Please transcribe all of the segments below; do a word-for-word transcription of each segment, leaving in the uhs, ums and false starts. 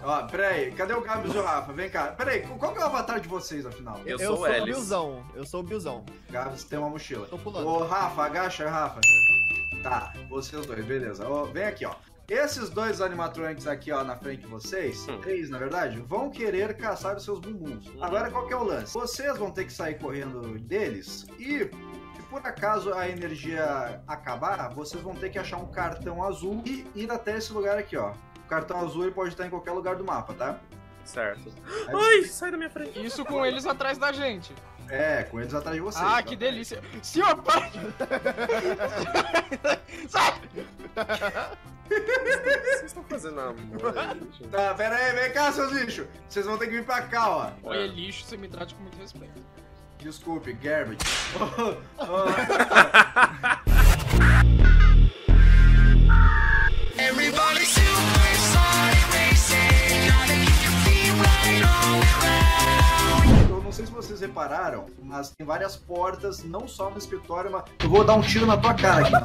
Ó, peraí, cadê o Gabs e o Rafa? Vem cá. Peraí, qual que é o avatar de vocês, afinal? Eu, Eu sou sou o o Ellis. Billzão. Eu sou o Billzão. Gabs tem uma mochila. Tô pulando. Ô, Rafa, agacha, Rafa. Tá, vocês dois, beleza. Ó, vem aqui, ó. Esses dois animatronics aqui, ó, na frente de vocês, Hum. três, na verdade, vão querer caçar os seus bumbuns. Hum. Agora, qual que é o lance? Vocês vão ter que sair correndo deles e, se por acaso a energia acabar, vocês vão ter que achar um cartão azul e ir até esse lugar aqui, ó. O cartão azul ele pode estar em qualquer lugar do mapa, tá? Certo. Aí Ai, você- sai da minha frente. Isso com eles atrás da gente. É, com eles atrás de vocês. Ah, tá? que delícia. Senhor, pai! Sai! Vocês estão fazendo amor aí, gente. Tá, pera aí, vem cá, seus lixos. Vocês vão ter que vir pra cá, ó. Olha, lixo, você me trate com muito respeito. Desculpe, garbage. Oh, oh. Everybody supersonic racing, gotta keep your feet right on the ground. Eu não sei se vocês repararam, mas tem várias portas, não só no escritório, mas eu vou dar um tiro na tua cara aqui.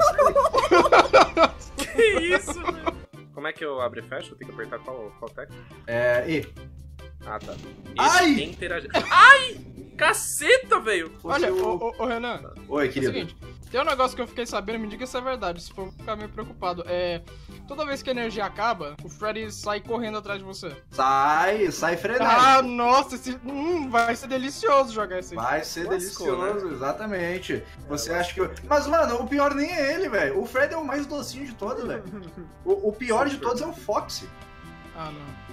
Que isso, velho? Como é que eu abro e fecho? Eu tenho que apertar qual, qual tecla? É, e. Ah, tá. Esse Ai! interagir. Ai! Caceta, velho! Olha, o... ô, ô, ô, Renan, Oi, é o querido. seguinte, tem um negócio que eu fiquei sabendo, me diga se é verdade, se for ficar meio preocupado. É, toda vez que a energia acaba, o Freddy sai correndo atrás de você. Sai, sai frenético. Ah, nossa, esse, hum, vai ser delicioso jogar esse. Vai ser Lascou, delicioso, exatamente. Você acha que. eu- Mas, mano, o pior nem é ele, velho. O Fred é o mais docinho de todos, velho. O, o pior de todos é o Foxy. Ah, não.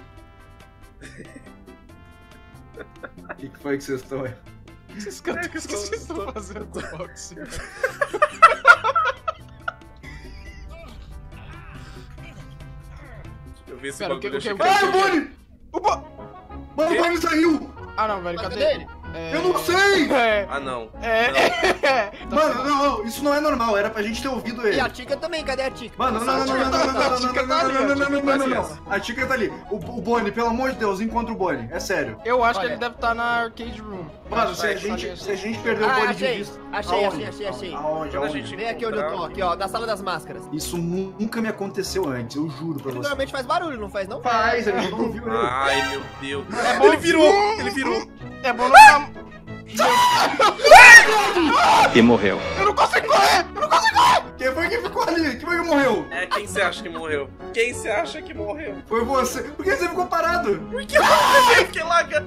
O que, que foi que vocês estão aí? Esses cantos, É que o que eu vocês tô- estão tô- fazendo com o Foxy? Eu vi esse Pera, o que- bagulho, o que- eu o achei que- Ah, o Bonnie! O Bo... Mano, o Bonnie saiu! Ah, não, velho, Mas cadê cadê ele? É... Eu não sei! É... Ah, não. É... é... Mano, não, não, isso não é normal, era pra gente ter ouvido ele. E a Tica também, cadê a Tica? Mano, não, não, não, não, não, não, não, não, não, não, não, não, não, não, não, não. A Tica tá ali. O, o Bonnie, pelo amor de Deus, encontra o Bonnie. É sério. Eu acho Olha. que ele deve estar na arcade room. Mano, se a Acho que gente, sabe- se a gente perder o Ah, Bonnie de achei. vista... Achei, Aonde? achei, achei, achei. Aonde, Quando a aonde? gente- Vem aqui onde eu tô, aqui ó, na sala das máscaras. Isso nunca me aconteceu antes, eu juro pra Ele você. normalmente faz barulho, não faz não? Faz, a gente não ouviu ele. Ai, meu Deus. É bom- Ele virou! Ele virou! É bom não ficar... E morreu. Eu não consigo correr! Eu não consigo correr! Quem foi que ficou ali? Quem foi que morreu? É, quem você acha que morreu? Quem você acha que morreu? Foi você. Por que você ficou parado? Que laga!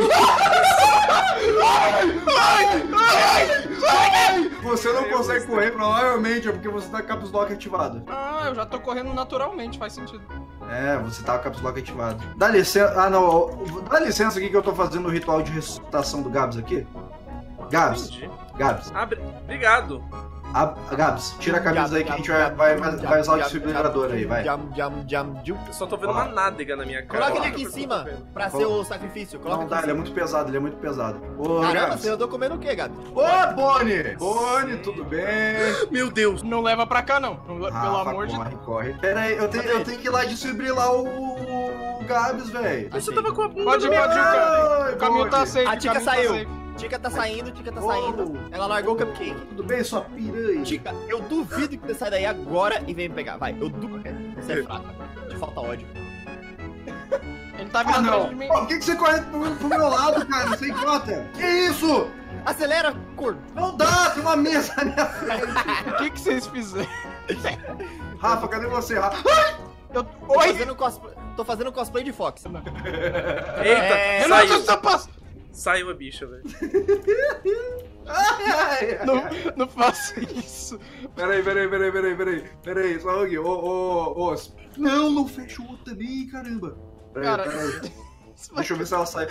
Você não consegue correr, provavelmente é porque você tá com o caps lock ativado. Ah, eu já tô correndo naturalmente, faz sentido. É, você tá com o caps lock ativado. Dá licença. Ah, não. Dá licença aqui que eu tô fazendo o ritual de ressuscitação do Gabs aqui. Gabs, Entendi. Gabs, Abre. Obrigado. a, Gabs, tira a camisa aí que a gente vai, vai, vai, vai usar o desfibrilador aí, vai. Jam, jam, jam, jam. Eu só tô vendo Ó. uma nádega na minha cara. Coloca ele Olha aqui em o que eu cima, tô vendo. pra ser o sacrifício. Coloca Não aqui dá, em ele é cima. muito pesado, ele é muito pesado. Ô, Caramba, Gabs. você andou comendo o quê, Gabi? Ô, Bonnie! Bonnie, tudo bem? Meu Deus. Não leva pra cá, não. Não le- Pelo Rafa, amor de corre, Deus. corre. Pera aí, eu tenho, eu tenho que ir lá desfibrilar o, o Gabs, velho. Você tava com a bunda. Pode ir, pode ir, cara. O caminho tá Bonnie. safe. A o Tica caminho tá saiu. safe. Tica tá saindo, Tica tá Oh. saindo. Ela largou o cupcake. Tudo bem, sua piranha? Tica, eu duvido que você sai daí agora e vem me pegar. Vai, eu duvido. Você é fraca. Te falta ódio. Ele tá Ah, vindo atrás não. de mim. Por que, que você corre pro, pro meu lado, cara? Você idiota? Que isso? Acelera, corno. Não dá, tem uma mesa na minha frente. O que que vocês fizeram? Rafa, cadê você, Rafa? Eu... Tô Oi! fazendo, cosplay, tô fazendo cosplay de Fox. Eita, É, Renan, saiu. você passa... Saiu a bicha, velho. Ai, ai, ai. Não, não faça isso. Peraí, peraí, peraí, peraí, peraí. Peraí, só aqui. Ô, ô, ô. Não, não fecha o outro também, caramba. Peraí, Cara, peraí. Deixa eu ver se ela sai.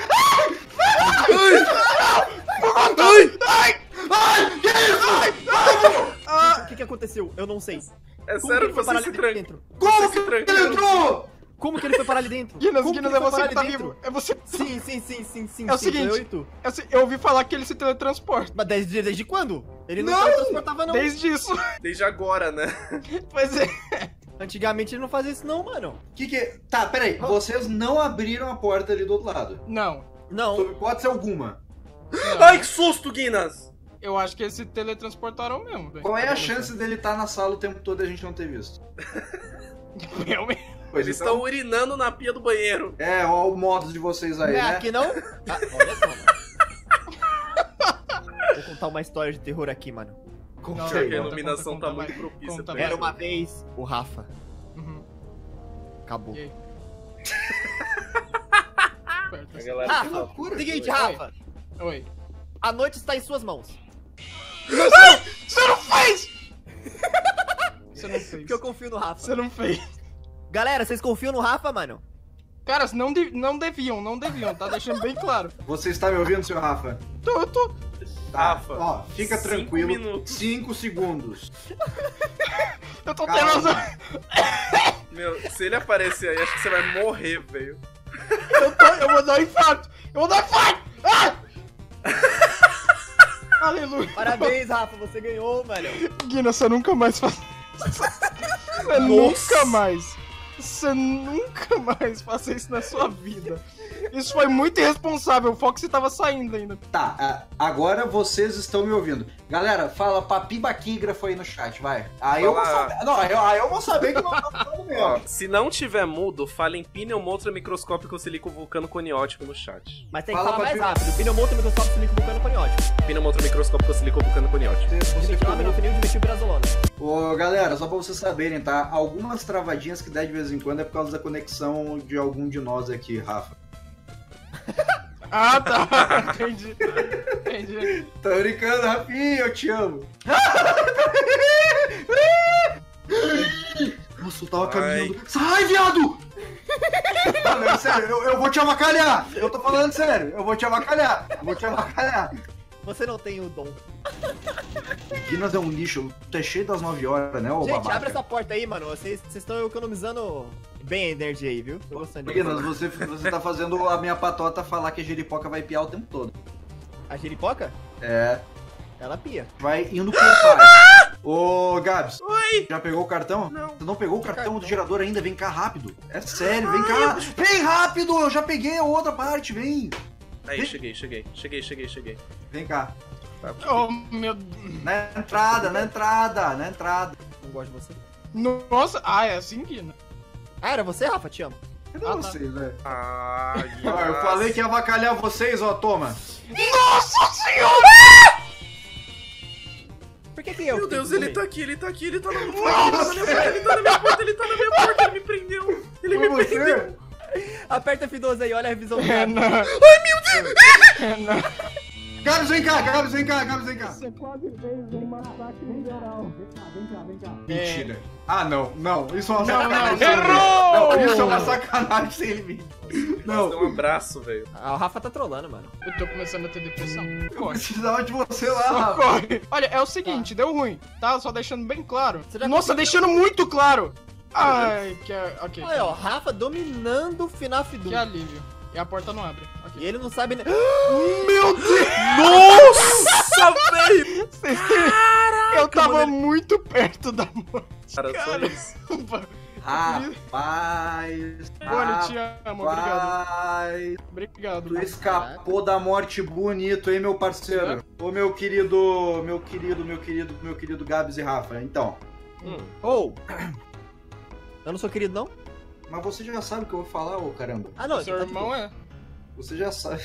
O que que aconteceu? Eu não sei. É Como que sério ele que foi você parar se ali tranca. dentro? Como se que ele trancando. entrou? Como que ele foi parar ali dentro? Guinness, Como Guinness, que é ele foi você parar que tá ali vivo. dentro? É você. Sim, sim, sim, sim, sim. É o sim, seguinte. sou eu e tu. Eu, sei- eu ouvi falar que ele se teletransporta. Mas desde, desde quando? Ele não, Não! se transportava, não. Desde isso. Desde agora, né? Pois é. Antigamente ele não fazia isso, não, mano. Que que... Tá, peraí. Vocês não abriram a porta ali do outro lado. Não. Não. Sob hipótese alguma. não. Ai, que susto, Guinness! Eu acho que eles se teletransportaram mesmo, velho. Qual é a chance dele estar na sala o tempo todo e a gente não ter visto? Realmente. Eles estão urinando na pia do banheiro. É, olha o modo de vocês aí, Não é né? aqui não? Ah, olha só, mano. Vou contar uma história de terror aqui, mano. Com Não, Porque a certeza. conta, iluminação conta, tá vai. muito propícia Conta, pra vai. Era isso. uma vez o Rafa. Uhum. Acabou. E aí? Perto, A assim. galera Rafa, que loucura. seguinte, Oi. Rafa. Oi. A noite está em suas mãos. Você não fez! Você não fez. Porque eu confio no Rafa. Você não fez. Galera, vocês confiam no Rafa, mano? Cara, não, de- não deviam, não deviam, tá deixando bem claro. Você está me ouvindo, senhor Rafa? Tô, eu tô. Tá, Rafa, ó, fica cinco tranquilo. minutos. Cinco segundos. Eu tô Calma. tendo. Meu, se ele aparecer aí, acho que você vai morrer, velho. Eu, tô, eu vou dar um infarto! Eu vou dar um infarto! Ah! Aleluia! Parabéns, Rafa, você ganhou, velho. Guina, você nunca mais faz. Você nunca mais. Você nunca mais faça isso na sua vida. Isso foi muito irresponsável. O Fox tava saindo ainda. Tá, a- agora vocês estão me ouvindo. Galera, fala papibaquígrafo aí no chat, vai. Aí eu vou Fala. saber. Não, aí eu, aí eu vou saber que eu não tô falando Ó, mesmo. se não tiver mudo, fala em pneumotra microscópico silico vulcano coniótico no chat. Mas tem que Fala, falar mais Papi. rápido. Pneumoto, microscópio, silico, vulcano, coniótico. Pneumotra microscópico silico vulcano coniótico. Você- você Dimetilado, falou- fenil, dimetilpirazolona. Ô, galera, só pra vocês saberem, tá? Algumas travadinhas que dá de vez em quando é por causa da conexão de algum de nós aqui, Rafa. Ah, tá. Entendi. Entendi. Tô brincando, Rafinha, eu te amo. Nossa, eu tava Ai. caminhando. Sai, viado! Não, não, sério, eu, eu vou te avacalhar. Eu tô falando sério, eu vou te avacalhar. Eu vou te avacalhar. Você não tem o dom. Guinness é um lixo, tu é cheio das nove horas, né, ô Gente, babaca? abre essa porta aí, mano. Vocês vocês estão economizando bem a energia aí, viu? Tô gostando disso. Guinness, você, você tá fazendo a minha patota falar que a jeripoca vai piar o tempo todo. A jeripoca? É, Ela pia. vai indo por partes. Ô, Gabs. Oi! Já pegou o cartão? Não. Você não pegou o cartão, cartão? do gerador ainda? Vem cá rápido. É sério, vem cá. Vem rápido, eu já peguei a outra parte, vem. Aí, cheguei, cheguei. Cheguei, cheguei, cheguei. Vem cá. Tá. Oh, meu. Na entrada, na entrada, na entrada. Não gosto de você. Nossa. Ah, é assim, Guina. Ah, era você, Rafa? Te amo. Cadê Ah, tá. vocês, velho? Ah, Ó, eu falei que ia avacalhar vocês, ó, toma. Nossa senhora! Por que que eu? Meu fiquei Deus, tudo ele bem? tá aqui, ele tá aqui, ele tá na minha porta, ele tá na minha porta, ele tá na minha porta, ele tá na minha porta, ele me prendeu. Ele me Foi prendeu. você? Aperta F doze aí, olha a revisão do Renan. Gabs. Ai, meu Deus! Renan. Gabs, vem cá, Gabs, vem cá, Gabs, vem cá. Você quase fez um massacre geral. Mentira. Ah, não, não, isso é uma Não, sacanagem. não, sem limite. errou! Não, isso é uma sacanagem sem limite. Nossa, Não, deu um abraço, velho. Ah, o Rafa tá trolando, mano. Eu tô começando a ter depressão. eu Corre. precisava de você lá, Rafa. Corre. Olha, é o seguinte, deu ruim, tá? Só deixando bem claro. Você já Nossa, conseguiu? deixando muito claro. Ai, que... Ok. Olha, ó, Rafa dominando o FNAF Doom. Que alívio. E a porta não abre. E Ok. ele não sabe nem... Meu Deus! Nossa, velho! Vocês têm- Eu tava mano. muito perto da morte. Cara, só Cara. isso. Rapaz. Bonnie, te amo. Obrigado. Rapaz. Obrigado. Tu escapou da morte bonito, hein, meu parceiro? Ô, meu querido, meu querido, meu querido, meu querido Gabs e Rafa. Então, Hum. Ou... Eu não sou querido, não? mas você já sabe o que eu vou falar, ô caramba. Ah, não. Seu tá tudo irmão bom. é. Você já sabe.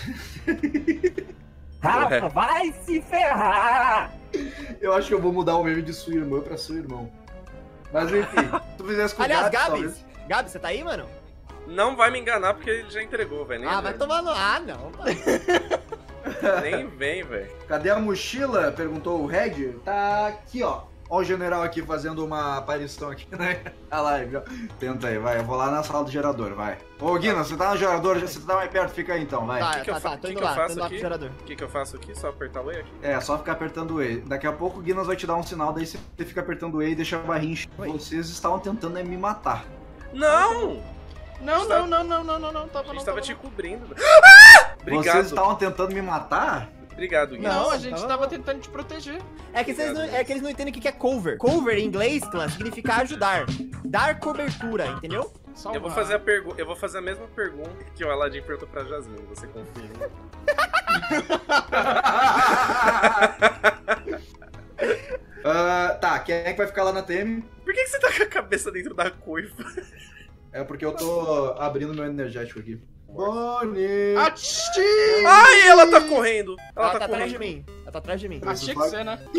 Rafa, vai se ferrar! Eu acho que eu vou mudar o meme de sua irmã pra seu irmão. Mas enfim, se tu fizesse com o Aliás, Gabs, Gabs, talvez- Gabs, você tá aí, mano? não vai me enganar porque ele já entregou, velho. Nem, Ah, vai tomar no... Ah, não, mano. nem vem, velho. Cadê a mochila? Perguntou o Red. Tá aqui, ó. Ó o general aqui fazendo uma aparição aqui, né? A live, ó. Tenta aí, vai. Eu vou lá na sala do gerador, vai. Ô, Guina, você tá no gerador, você tá mais perto, fica aí então, vai. Tá, que eu tá, fa- tá. Tô que indo que eu lá, faço tô indo lá aqui? pro gerador. O que, que eu faço aqui? Só apertar o E aqui? É, só ficar apertando o E. Daqui a pouco o Guinness vai te dar um sinal, daí você fica apertando o E e deixa a barrinha encher. Oi. Vocês estavam tentando é me matar. Não! Não, Está- não, não, não, não, não, não. A Tava, gente não, tava tava, te não. cobrindo. velho. Vocês Obrigado. estavam tentando me matar? Obrigado, Gui. Não, a Não, gente tava tava não. tentando te proteger. É que, vocês não, é que eles não entendem o que que é cover. Cover em inglês, clã, significa ajudar. Dar cobertura, entendeu? Salvar. Eu vou fazer a pergu... eu vou fazer a mesma pergunta que o Aladdin perguntou pra Jasmine. Você confia em mim? Ah, tá, quem é que vai ficar lá na T M? Por que, que você tá com a cabeça dentro da coifa? É porque eu tô abrindo meu energético aqui. Bonnie! Ati! Ai, ela tá correndo. Ela, Ela tá, tá atrás correndo. de mim. Ela tá atrás de mim. Achei que você, né?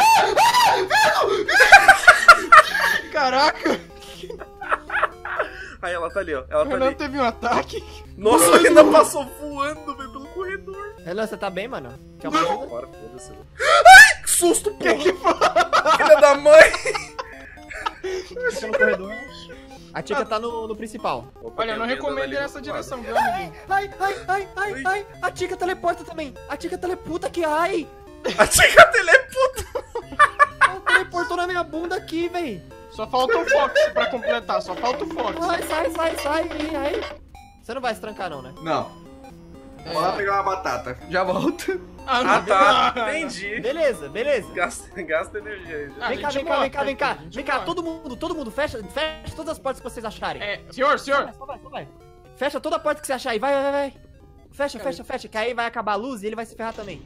Caraca! Aí ela tá ali, ó. Ela O tá Renan ali. teve um ataque. Nossa, o Renan passou voando, velho, pelo corredor. Renan, você tá bem, mano? Quer uma ajuda? Bora, foda-se. Ai, que susto, porra. Que que foi? Filha da mãe. Fica no corredor. A Tika tá no, no principal. Opa, Olha, eu não tem alguém recomendo andando ir ali nessa do outro direção, lado. viu, amiguinho? Ai, ai, ai, ai, Oi. ai. A Tika teleporta também. A Tika teleputa aqui, ai. A Tika teleputa. Ela teleportou na minha bunda aqui, véi. Só falta o Fox pra completar, só falta o Fox. Ai, sai, sai, sai. Ai, ai. Você não vai se trancar, não, né? Não. É. Vou lá pegar uma batata. Já volto. Ah, tá. Entendi. Beleza, beleza. Gasta, gasta energia aí. Ah, Vem cá, gente vem cá, vem cá, morta, vem cá. gente Vem cá, morta. todo mundo, todo mundo. Fecha, fecha todas as portas que vocês acharem. É, senhor, senhor. Só vai, só vai. Fecha toda a porta que você achar aí. Vai, vai, vai. Fecha, Cara. fecha, fecha. Que aí vai acabar a luz e ele vai se ferrar também.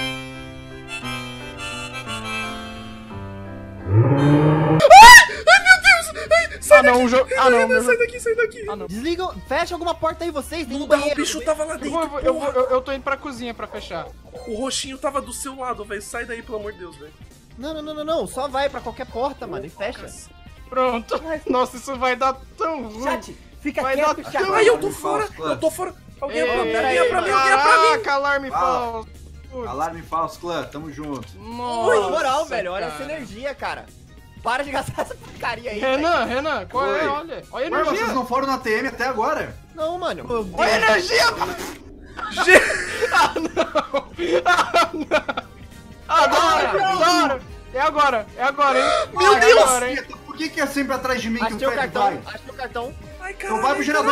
Ah, não, o jogo. Ah, não, meu Sai jogo. daqui, sai daqui. Ah, não. Desligam, fecha alguma porta aí vocês. Tem Não um dá, o banheiro. bicho tava lá Eu, dentro. vou, eu, vou, eu, porra. vou- eu tô indo pra cozinha pra fechar. O roxinho tava do seu lado, velho. Sai daí, pelo amor de Deus, velho. Não, não, não, não, não. Só vai pra qualquer porta, mano, e fecha. Pronto. Nossa, isso vai dar tão ruim. Chat, fica Vai quieto, dar chat. tão- Ai, eu tô Alarme fora. falso, clã. Eu tô fora. Alguém é Ei, pra mim, peraí, alguém é pra mim, alguém é pra mim. Caraca, alarme Ah. falso. Putz. Alarme falso, clã. Tamo junto. Nossa, Na moral, velho, olha cara. essa energia, cara. Para de gastar essa porcaria aí, velho. Renan, Renan, qual é? Oi. Olha, olha a Ué, vocês energia. não foram na T M até agora? Não, mano. Meu Deus. Olha a energia. Ah, não. Ah, não. Agora, agora. É agora, é agora, hein? Meu é Deus! Agora, hein? Eita, por que, que é sempre atrás de mim que o Achei o Fred cartão, vai? achei o cartão. Ai, Então caralho. vai pro gerador.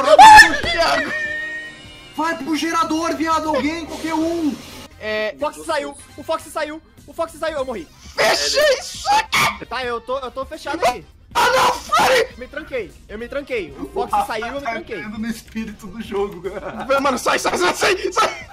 Vai pro gerador, viado. Alguém, qualquer um. É. O Fox saiu, o Fox saiu, o Fox saiu, eu morri. Fecha isso aqui! Tá, eu tô, eu tô fechado aqui. Ah, não, Fred! Me tranquei, eu me tranquei. O Fox Rafa saiu, eu me tá tranquei. entrando no espírito do jogo. Mano, sai, sai, sai, sai! sai.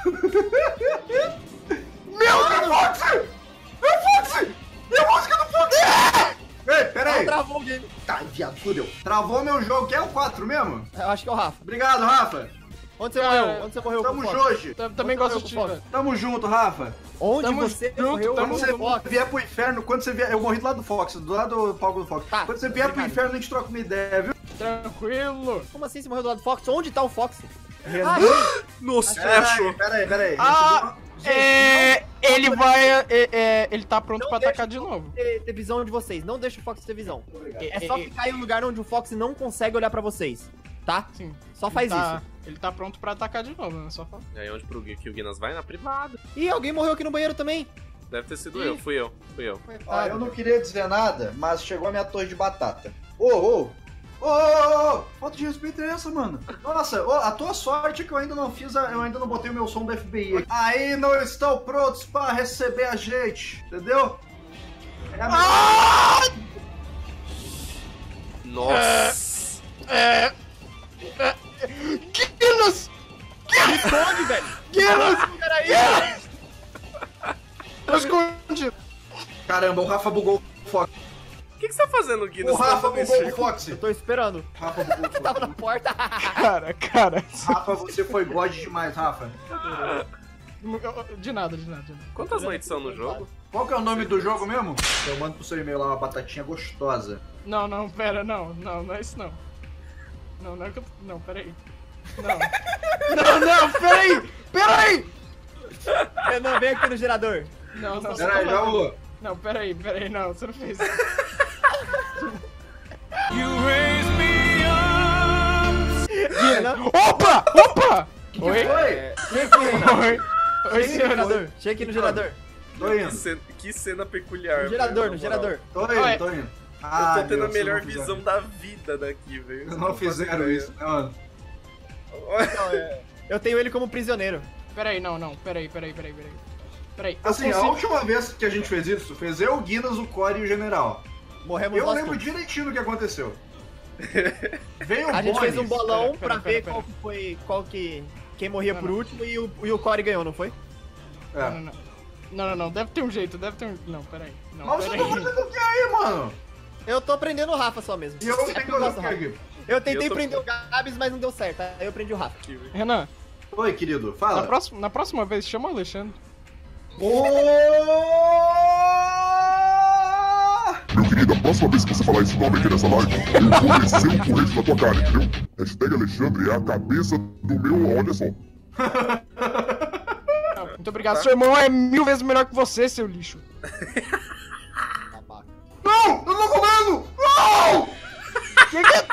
Meu Deus, Fox! Meu Fox! Meu Fox que eu não poder! Ei, pera aí. Travou o game. Tá, viado, fudeu. Travou meu jogo, que é o quatro mesmo? Eu acho que é o Rafa. Obrigado, Rafa. Onde você Cara, morreu? Onde você morreu Tamo com o Fox? Jorge. Eu também Onde gosto você de morreu ti, com o velho. Tamo junto, Rafa. Onde Tamo você junto, morreu Quando com você o Fox? vier pro inferno, quando você vier. Eu morri do lado do Fox, do lado do palco do Fox. Tá, Quando você vier pro obrigado. inferno, a gente troca uma ideia, viu? Tranquilo. Como assim você morreu do lado do Fox? Onde tá o Fox? Ah, Nossa, Pera achou. aí, pera aí, pera aí. Ah, Gente, é. Ele vai. É, é, ele tá pronto Não pra deixa atacar de novo. ter, ter visão de vocês. Não deixa o Fox ter visão. É só É, é, ficar em um lugar onde o Fox não consegue olhar pra vocês. Tá? Sim. Só faz Ele tá- isso. Ele tá pronto pra atacar de novo, né? Só fala. E aí, onde pro Gui- que o Guinness vai? Na privada. Ih, alguém morreu aqui no banheiro também. Deve ter sido Ih. eu, fui eu, fui eu. Ó, eu não queria dizer nada, mas chegou a minha torre de batata. Ô, ô! Ô, ô, ô! Falta de respeito é essa, mano? Nossa, ô, a tua sorte é que eu ainda não fiz, a- eu ainda não botei o meu som do F B I aqui. Aí não estão prontos pra receber a gente, entendeu? É a Ah! Nossa. É. é Guinness! Me esconde, velho. Guinness! Peraí. Tô escondido. Caramba, o Rafa bugou o Fox. O que, que você tá fazendo, Guinness? O Rafa Tá nesse bugou o círculo? Fox. Eu tô esperando. Rafa bugou o Eu tava Fox. na porta. Cara, cara. Rafa, você foi god demais, Rafa. De nada, de nada, de nada. Quantas noites são no jogo? Qual que é o nome do jogo mesmo? Eu mando pro seu e-mail lá uma batatinha gostosa. Não, não, pera, não, não, não é isso não. Não, não é que eu. Não, peraí. Não. Não, não, peraí! Peraí! Renan, vem aqui no gerador. Não, não, você Pera aí, tá já falando- vou. Não, peraí, peraí, não, você não fez isso. Renan, Opa! Opa! Oi? Oi! vem aqui, Renan. Oi? Oi, Chega aqui no senhora. gerador. Chega aqui no gerador. Tô Que indo. cena, que cena peculiar. No gerador, velho, no na moral. gerador. Tô indo, Oi. tô indo. Eu Ah, tô tendo meu, a vocês melhor não fizeram- visão da vida daqui, velho. Vocês não fizeram isso, né, mano? Não, é- Eu tenho ele como prisioneiro. Peraí, não, não, peraí, peraí, peraí, peraí. Peraí, eu Assim, a consigo- última vez que a gente fez isso, fez eu, o Guinness, o Core e o General. Morremos Eu nós lembro todos. direitinho do que aconteceu. Veio o A gente fez um Bonis. bolão Pera, pra pera, ver pera, qual que foi. Qual que. Quem morria Não, por não. último e o, e o Core ganhou, não foi? Não, É. não, não. Não, não, não, deve ter um jeito, deve ter um. Não, peraí. Não, Mas você peraí. tá fazendo o que aí, mano? Eu tô prendendo o Rafa só mesmo. E eu É tenho porque que eu fazer gosto o do que Rafa. aqui? Eu tentei Eu tô- prender o Gabs, mas não deu certo. Aí eu prendi o Rafa. Renan, Oi, querido, na fala. próxima, na próxima vez, chama o Alexandre. Ô! Meu querido, a próxima vez que você falar esse nome aqui nessa live, eu vou descer um corrente na tua cara, entendeu? Hashtag Alexandre é a cabeça do meu, olha só. Ah, muito obrigado. Seu irmão é mil vezes melhor que você, seu lixo. Babaca. Não! Eu tô comendo! Não! Que que é?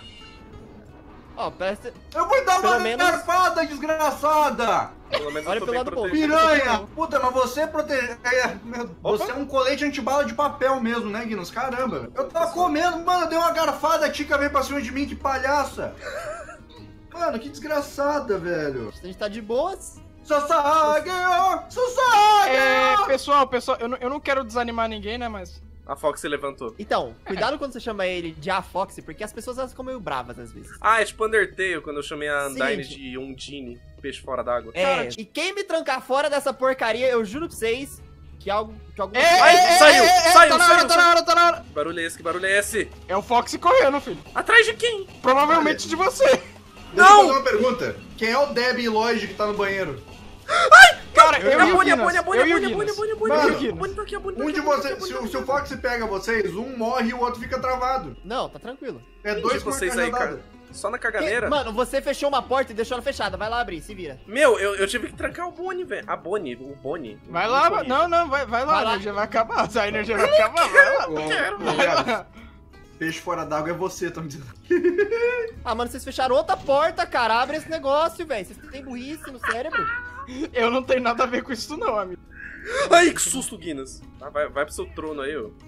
Ó, presta... Eu vou dar Pelo uma menos- garfada, desgraçada! Pelo menos Olha eu tô pelo bem lado bom. protegido. Piranha! Puta, mas você protege. é, meu, Opa. Você é um colete antibala de papel mesmo, né, Guinness? Caramba! Eu tava comendo, mano, eu dei uma garfada, a Tica veio pra cima de mim, que palhaça! Mano, que desgraçada, velho! A gente tá de boas. Sasage! Sasage! É, pessoal, pessoal, eu não, eu não quero desanimar ninguém, né, mas... A Fox se levantou. Então, cuidado quando você chama ele de A Fox, porque as pessoas elas ficam meio bravas às vezes. Ah, é tipo Undertale, quando eu chamei a Undyne Seguinte. de Undine, peixe fora d'água. É, Cara, e quem me trancar fora dessa porcaria, eu juro pra vocês que algo. Que algo... É, Ai, é, é, saiu, é, é, saiu, tá na saiu, hora, tá saiu. na hora, tá na hora. Que barulho é esse? Que barulho é esse? É o Fox correndo, filho. Atrás de quem? Provavelmente de você. Deixa eu fazer uma pergunta. Quem é o Debbie e Lloyd que tá no banheiro? Cara, eu a e o Bonnie, a Guinness. Bonnie, a Bonnie, Eu a e o Bonnie, a Bonnie, a Guinness. Bonnie, a Mano, Bonnie, a Guinness. Bonnie tá aqui, a Bonnie tá Um aqui, de a Bonnie tá vocês, aqui, a se, Bonnie o- tá se o Fox pega vocês, um morre e o outro fica travado. Não, tá tranquilo. É aqui. dois De com vocês uma aí, cajadada. cara. Só na Quem- caganeira? Mano, você fechou uma porta e deixou ela fechada. Vai lá abrir, se vira. Meu, eu, eu tive que trancar o Bonnie, velho. A Bonnie, o Bonnie. Vai O lá, Bonnie. não, não, vai, vai lá, Vai a lá. energia vai acabar. A energia vai acabar, vai lá. Ô, ô, Vai Gabs, lá. Peixe fora d'água é você, tão dizendo. Ah, mano, vocês fecharam outra porta, cara. Abre esse negócio, velho. Vocês têm burrice no cérebro. Eu não tenho nada a ver com isso não, amigo. Ai, que susto, Guinness. Ah, vai, vai pro seu trono aí, ô.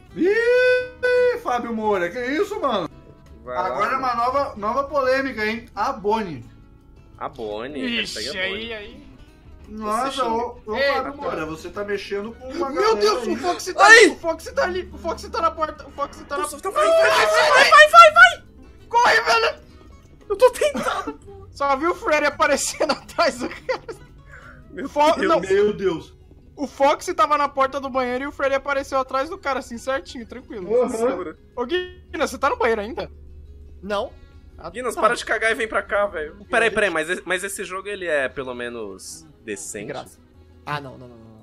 Ih, Fábio Moura, que isso, mano? Vai Agora é lá. uma nova, nova polêmica, hein? A Bonnie. A Bonnie. essa Ixi, é a Bonnie. aí, aí. Nossa, xinga. ô, ô Ei, Fábio Moura, você tá mexendo com uma Meu galera Deus, aí. o Fox tá Ai! ali, o Fox tá ali, o Fox tá na porta, o Fox tá na Nossa, porta. então vai, vai, vai, vai, vai, vai, vai! Corre, velho! Eu tô tentando. Só viu o Freddy aparecendo atrás do cara. Meu Fo- Deus. não, Meu Deus. o Fox tava na porta do banheiro e o Freddy apareceu atrás do cara, assim, certinho, tranquilo. Segura. Ô, Guinness, você tá no banheiro ainda? Não. Guinness, Tá. para de cagar e vem pra cá, velho. Peraí, peraí, mas, esse- mas esse jogo ele é pelo menos decente? Graça. Ah, não, não, não, não.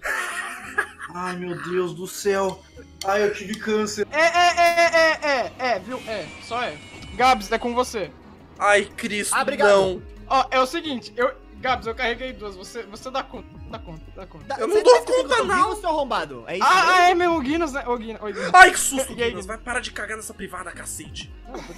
Ai, meu Deus do céu. Ai, eu tive câncer. É, é, é, é, é, é, viu? É, só é. Gabs, é com você. Ai, Cristo, Ah, obrigado. não. Ó, é o seguinte, eu... Gabs, eu carreguei duas, você, você dá conta, dá conta, dá conta. Dá- Eu não você dou tá esquecendo conta, que eu tô não. vivo, seu arrombado? É isso Ah, mesmo? ah, é mesmo o Guinness, né? Ô, Guinness, ô, Guinness. Ai, que susto, E aí, Guinness. Vai parar de cagar nessa privada, cacete. Não, pode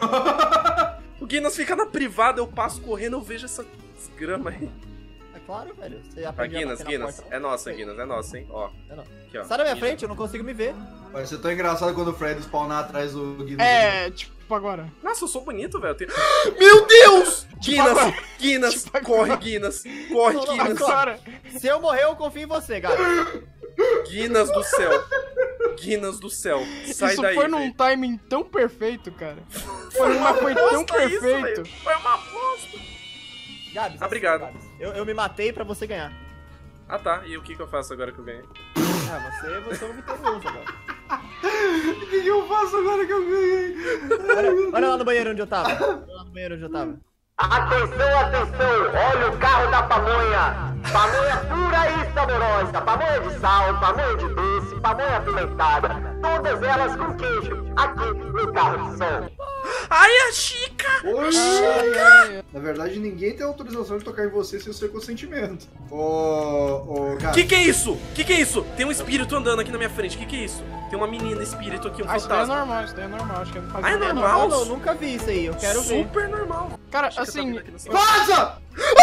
ver. O Guinness fica na privada, eu passo correndo, eu vejo essa grama aí. É claro, velho. Você Tá, aprendeu a Guinness, bater na Guinness. porta, É não? nossa, Sei. Guinness, é nossa, hein? Ó, É não. aqui, ó. Sai da minha Guinness. frente, eu não consigo me ver. Vai ser tão engraçado quando o Fred spawnar atrás do Guinness. É, tipo agora. Nossa, eu sou bonito, velho. eu tenho- Meu Deus! Guinness, agora. Guinness, Tipo corre, agora. Guinness. Corre, Não, não, Guinness. Agora. Se eu morrer, eu confio em você, cara. Guinness do céu. Guinness do céu. Sai Isso daí, foi num velho. timing tão perfeito, cara. Foi, mas foi tão Bosta isso, perfeito. velho. Foi uma bosta. Gabs, Ah, obrigado. Gabs, Eu, eu me matei pra você ganhar. Ah, tá. E o que que eu faço agora que eu ganhei? Ah, você, você é um vitorioso agora. O que, que eu faço agora que eu ganhei? Olha, olha lá no banheiro onde eu tava. Olha lá no banheiro onde eu tava. Atenção, atenção, olha o carro da pamonha. Pamonha pura e saborosa, pamonha de sal, pamonha de doce, pamonha apimentada, todas elas com queijo, aqui no carro de som. Ai, a Chica! Oi, Ai, ai, Na verdade, ninguém tem autorização de tocar em você sem o seu consentimento. Ô, ô, cara. Que que é isso? Que que é isso? Tem um espírito andando aqui na minha frente. Que que é isso? Tem uma menina espírito aqui, um Ah, isso daí é fantasma. normal, isso daí é normal, acho que não faz Ah, é nada. normal? Não, não, nunca vi isso aí. Eu quero ver. Super normal. Cara, Chica tá assim, vindo aqui no seu- Vaza!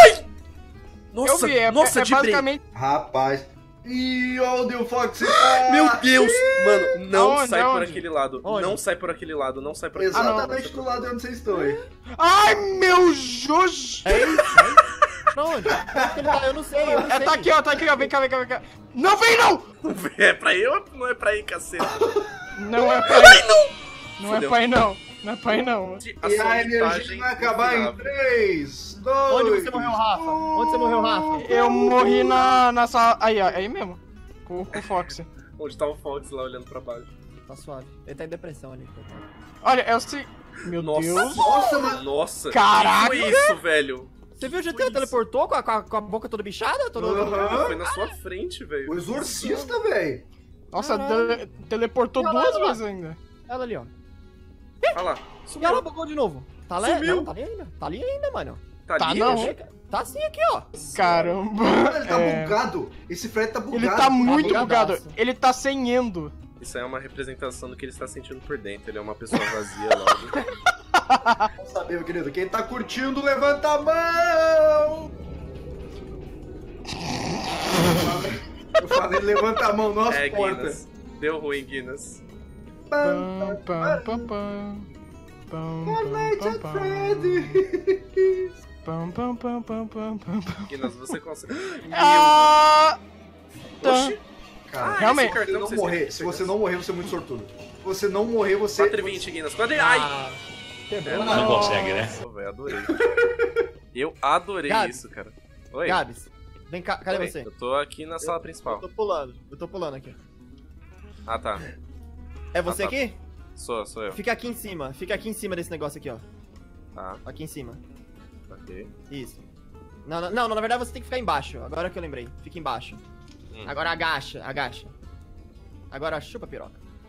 Nossa, eu vi, é, nossa, é, é de break. basicamente... Rapaz. Ih, olha o Fox. Ah, Meu Deus! Mano, não Aonde, sai por aonde? aquele lado. Onde? Não sai por aquele lado, não sai por aquele lado. Exatamente do lado de onde vocês estão aí. Ai, meu Jojo! É isso? É isso? Pra onde? Onde que ele tá? Eu não sei, eu não sei. É, tá aqui, ó, tá aqui, ó, vem cá, vem cá, vem cá. Não vem, não! É pra ir ou não é pra ir, caceta? Não é pra ir. não! Não é Fudeu. pra ir, não. Não é pra ir, não. A E sua a energia vantagem vai acabar em infindável. três, dois. Onde você morreu, Rafa? Onde você morreu, Rafa? Eu morri na, na sala... Aí, ó, aí mesmo. Com, com o Fox. Onde tá o Fox lá olhando pra baixo. Tá suave. Ele tá em depressão ali. coitado. Olha, é o se... Meu Nossa. Deus. Nossa, mas... Nossa, Caraca. que foi isso, velho? Você viu o G T teleportou com a, com, a, com a boca toda bichada? Toda... Aham. Foi na sua frente, velho. O exorcista, velho. Nossa, Caralho. tele- teleportou Olha lá, duas olha lá. vezes ainda. Ela ali, ó. Olha lá. E ela bugou de novo. Tá lá? Sumiu. Não, tá ali ainda. Tá ali ainda, mano. Tá, Tá ali? não. Chega. Tá assim aqui, ó. Caramba. Cara, ele tá É. bugado. Esse Fred tá bugado. Ele tá muito bugadaço. bugado. Ele tá sem endo. Isso aí é uma representação do que ele está sentindo por dentro. Ele é uma pessoa vazia logo. Vamos saber, meu querido. Quem tá curtindo, levanta a mão! Eu falei, levanta a mão, nossa É, porta. Guinness. Deu ruim, Guinness. Pam, pam, pam, pam. Pam, Fortnite pam, é pam, Fred. pam, pam, pam, pam, pam, pam, pam. Guinness, você consegue. Ah! Tá. Oxi. Cara, Ah, realmente. esse se cartão não vocês morrer, têm. se você não morrer, você é muito sortudo. Se você não morrer, você... quatro e vinte, Guinness. quatro e... Ai! Ah, quebrou. É, Não consegue, né? Nossa, velho, adorei. Eu adorei Gabi. isso, cara. Oi. Gabs, vem cá. Cadê Oi, você? Eu tô aqui na sala principal. Eu tô pulando. Eu tô pulando aqui. Ah, tá. É você Ah, tá. aqui? Sou, sou eu. Fica aqui em cima. Fica aqui em cima desse negócio aqui, ó. Tá, Aqui em cima. ok. Isso. Não, não, não, na verdade você tem que ficar embaixo. Agora que eu lembrei. Fica embaixo. Hum. Agora agacha, agacha. Agora chupa a piroca.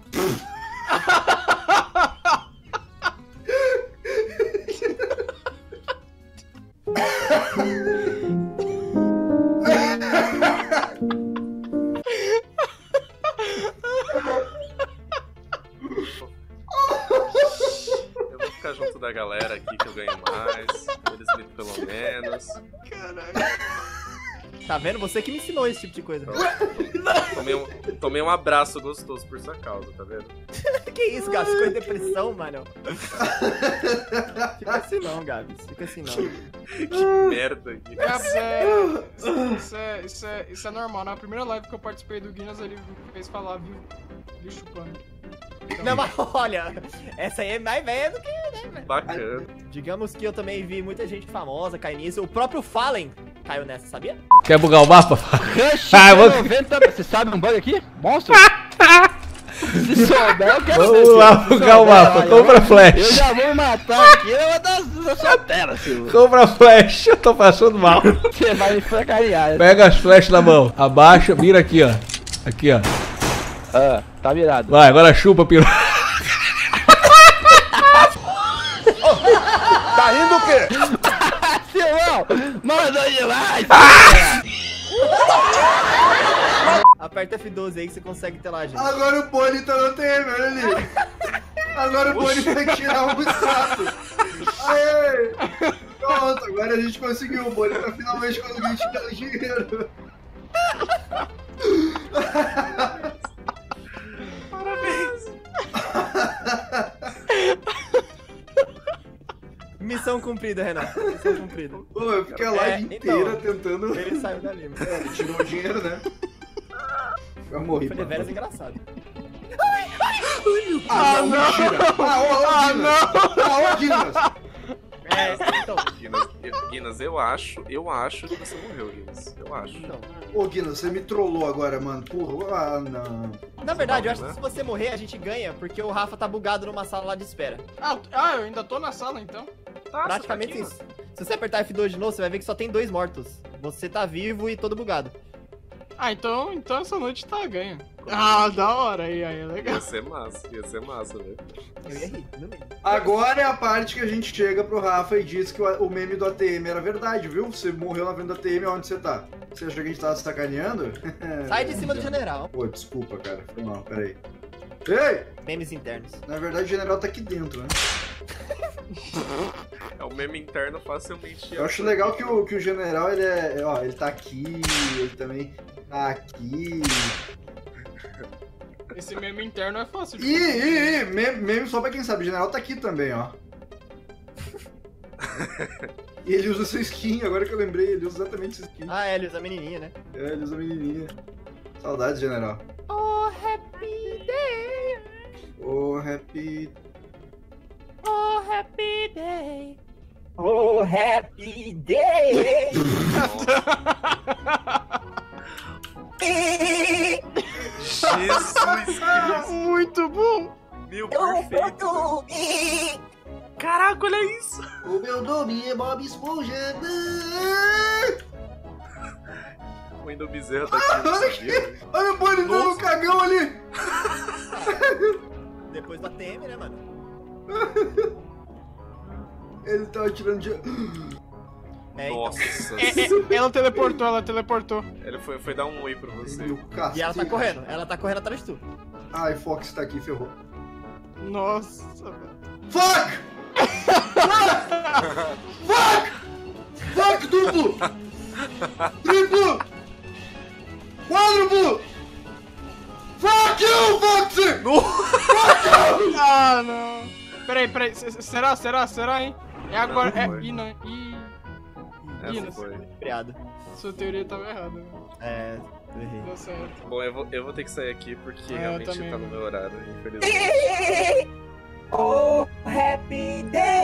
Eu vou ficar junto da galera aqui que eu ganho mais. Eles me pelo menos. Tá vendo? Você que me ensinou esse tipo de coisa. Tomei um, tomei um abraço gostoso por sua causa, tá vendo? Que isso, Gabs? Ficou em depressão, mano? Fica assim não, Gabs. Fica assim não. Que merda aqui. Gabs, é, isso, é, isso, é, isso é normal. Na primeira live que eu participei do Guinness, ele fez falar, viu? Viu chupando. Não, mas olha, essa aí é mais velha do que, né, velho? Bacana. Digamos que eu também vi muita gente famosa cair nisso. O próprio Fallen caiu nessa, sabia? Quer bugar o mapa? Rush Ah, eu vou- noventa, você sabe um bug aqui? Monstro? Se souber, eu quero Vamos ver, lá se bugar o souber, mapa. olha, Compra eu- flash. Eu já vou me matar aqui, eu vou dar na sua tela, Silvio. Compra flash, eu tô passando mal. Você vai me fracanear. Pega as flash na mão, abaixa, mira aqui, ó. Aqui, ó. Ah, tá virado. Vai, agora chupa, piru. Tá rindo o quê? Silvão, mandou demais. Aperta F doze aí que você consegue ter lá, gente. Agora o Pony tá no Temer ali. Agora o Pony vai tirar um status. Aê! Pronto, agora a gente conseguiu. O Pony tá finalmente conseguindo tirar o dinheiro. Missão cumprida, Renato. Missão cumprida. Pô, eu fiquei a live É, inteira então, tentando. Ele saiu dali, mano. É, ele tirou o dinheiro, né? Eu morri. Foi deveras engraçado. Ah, não, mentira! Ah, ô, ô, Guinness! Ah, ô, Guinness! É, então. Guinness, eu, Guinness, eu acho, eu acho que você morreu, Guinness. Eu acho. então. Ô, Guinness, você me trollou agora, mano. Porra, ah, não. Na verdade, eu acho né? que se você morrer, a gente ganha, porque o Rafa tá bugado numa sala lá de espera. Ah, ah, eu ainda tô na sala então. Tá, Praticamente você tá isso. Se você apertar F dois de novo, você vai ver que só tem dois mortos. Você tá vivo e todo bugado. Ah, então, então essa noite tá ganha. Ah, da hora aí, aí é aqui. legal. Ia ser massa, ia ser massa, velho. Eu ia rir, no meio. Agora é a parte que a gente chega pro Rafa e diz que o, o meme do A T M era verdade, viu? Você morreu na frente do A T M, onde você tá? Você achou que a gente tava se sacaneando? Sai de cima do general. Pô, desculpa, cara. Foi mal, peraí. Ei! Memes internos. Na verdade, o general tá aqui dentro, né? É o meme interno facilmente. Eu acho legal que o, que o general, ele é... Ó, ele tá aqui, ele também tá aqui... Esse meme interno é fácil de Ih, ih, ih, meme, meme só pra quem sabe, o general tá aqui também, ó. E ele usa essa skin, agora que eu lembrei, ele usa exatamente essa skin. Ah, é, ele usa a menininha, né? É, ele usa a menininha. Saudades, general. Oh, happy day. Oh, happy... Oh, happy day. Oh, happy day. Jesus Cristo. Muito bom. Meu, perfeito. Caraca, olha isso! O meu nome é Bob Esponja. O Wendel Bezerra tá aqui, não sabia? Olha o Bonnie dando um cagão ali. Depois da T M, né, mano? Ele tava tirando de... É, Nossa. então. É, é, ela teleportou, ela teleportou. Ele foi, foi dar um oi pra você. Meu E ela tá cacete. correndo, ela tá correndo atrás de tu. Ai, Fox tá aqui, ferrou. Nossa, velho. Fuck! Fuck! Fuck, duplo! Triplo! Quádruplo! Fuck you, Foxy! Ah, não. Peraí, peraí. c- c- Será, será, será, hein? É agora. Não, É. foi. Ih, não. Ih. Essa Ih, não foi. Criado. Sua teoria tava errada, né? É, eu errei. Deu certo. Bom, eu vou, eu vou ter que sair aqui porque É, eu realmente também. tá no meu horário, infelizmente. Oh, happy day!